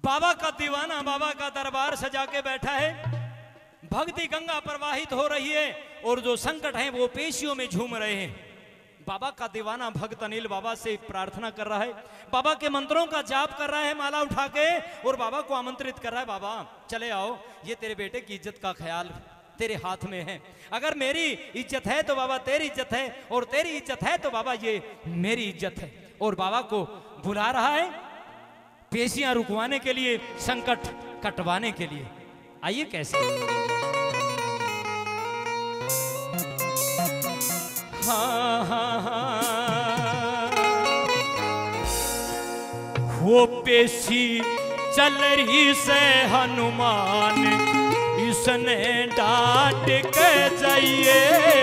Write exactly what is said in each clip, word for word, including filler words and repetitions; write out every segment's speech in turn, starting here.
बाबा का दीवाना बाबा का दरबार सजा के बैठा है, भक्ति गंगा प्रवाहित हो रही है और जो संकट हैं वो पेशियों में झूम रहे हैं। बाबा का दीवाना भक्त अनिल बाबा से प्रार्थना कर रहा है, बाबा के मंत्रों का जाप कर रहा है माला उठा के, और बाबा को आमंत्रित कर रहा है, बाबा चले आओ, ये तेरे बेटे की इज्जत का ख्याल तेरे हाथ में है। अगर मेरी इज्जत है तो बाबा तेरी इज्जत है, और तेरी इज्जत है तो बाबा ये मेरी इज्जत है। और बाबा को बुला रहा है पेशियां रुकवाने के लिए, संकट कटवाने के लिए। आइए कैसे। हाँ हाँ हाँ वो पेशी चल रही से हनुमान, इसने डांट के जाइए।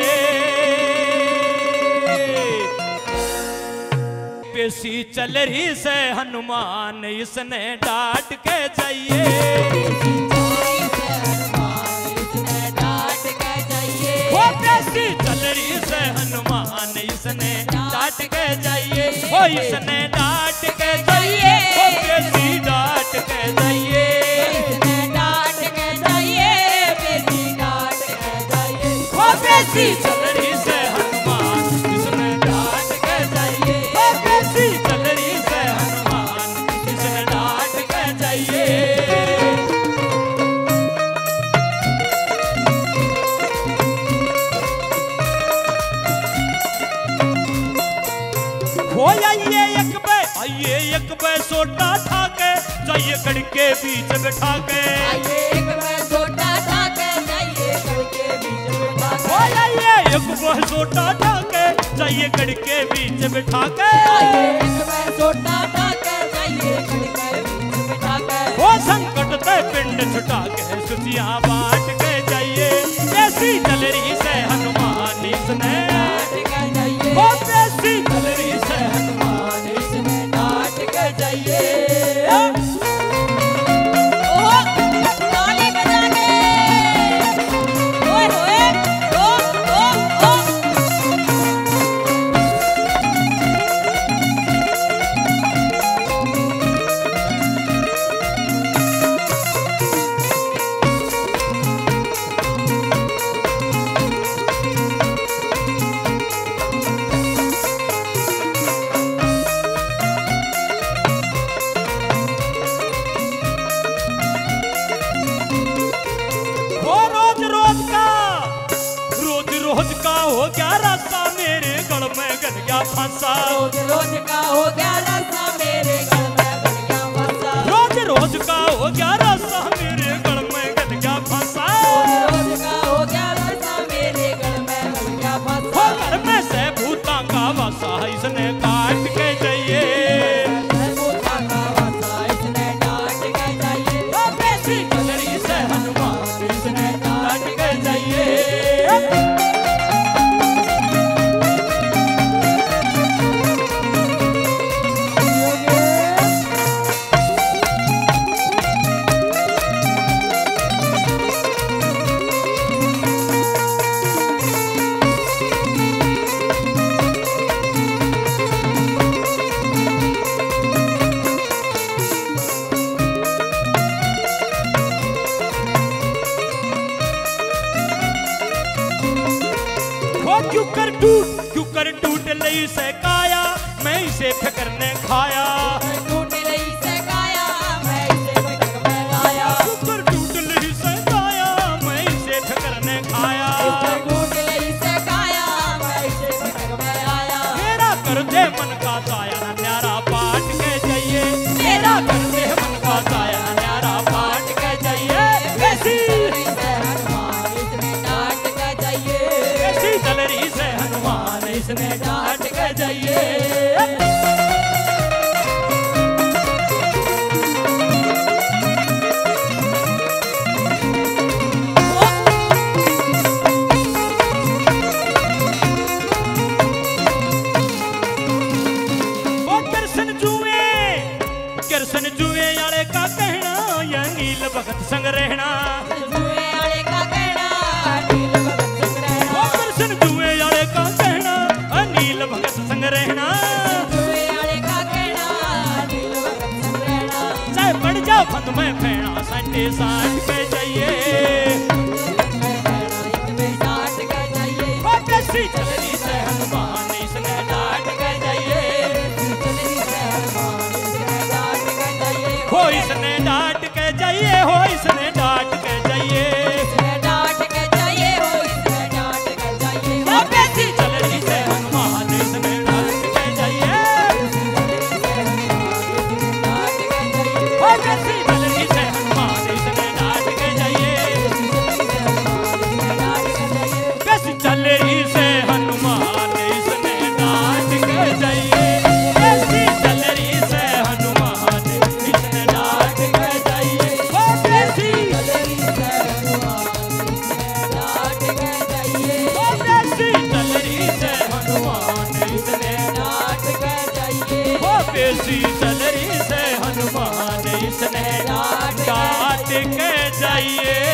पेशी चल रही से हनुमान, इसने डांट के जाइए। वो पेशी चल रही से हनुमान, इसने डांट के जाइए। वो इसने डांट के जाइए, वो पेशी डांट के जाइए। पेशी चल रही से हनुमान, इसने डांट के जाइए। पेशी चल रही से हनुमान, इसने डांट के जाइए। हो आइए एक बे, आइए एक बे सोटा ठाके, जाइए गढ़ के बीच बैठा के। आइए एक बे सोटा ठाके, जाइए गढ़ के बीच बैठा के। आइए एक बे सोटा ठाके, जाइए गढ़ के बीच बैठा के। आइए एक बे सोटा ठाके, जाइए गढ़ के बीच बैठा के। वो संकट ते पिंड छुटा के, खुशियां बांट के जाइए। पेशी चल रही से हनुमान, इसने डांट के जाइए। वो पेशी चल रही से हनुमान, इसने डांट के जाइए। हो गया रास्ता मेरे गल में गल गया फंसा। रोज रोज का हो गया रास्ता मेरे गल में गल गया फंसा। रोज रोज का हो गया रास्ता मेरे गल में गल गया फंसा। रोज रोज का हो गया रास्ता मेरे गल में गल गया फंसा। घर में से भूता का वासा, इसने काट के जाइए। भूता का वासा, इसने काट के जाइए। पेशी चल रही से हनुमान, इसने काट के जाइए। क्यों कर टूट क्यों कर टूट लई से काया, मैं इसे फिकर ने खाया। टूट लई से काया, मैं इसे फिकर में लाया। क्यों कर टूट लई से काया, मैं इसे फिकर ने खाया। टूट लई से काया, मैं इसे फिकर में आया। मेरा कर दे मन का दाया, न्यारा पाट के जाइए। मेरा कर दे मन का दाया, न्यारा पाट के जाइए। पेशी चल रही से हनुमान, इसने डांट के जाइए। वो कृष्ण जुए कृष्ण जुए वाले का कहना, या नील भगत संग रहना। रहना चाहे बढ़ जा फंद में फेणा संटे साठ के जाइए ओ कैसी चलनी से हनुमान इसने डांट के जाइए हो इसने डांट के जाइए हो इसने डांट के जाइए पेशी चलरी से हनुमान इसने डांट के जाइए।